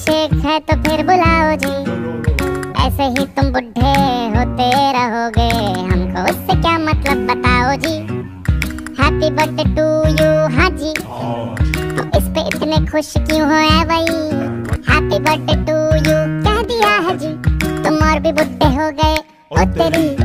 Shake है तो फिर बुलाओ जी, ऐसे ही तुम बुढ़े होते रहोगे, हमको उससे क्या मतलब बताओ जी। हैप्पी बर्थडे टू यू, हाँ जी, तो इस पे इतने खुश क्यों हो ऐ भाई। हैप्पी बर्थडे टू यू कह दिया है जी, तुम और भी बुढ़े हो गए ओ तेरी।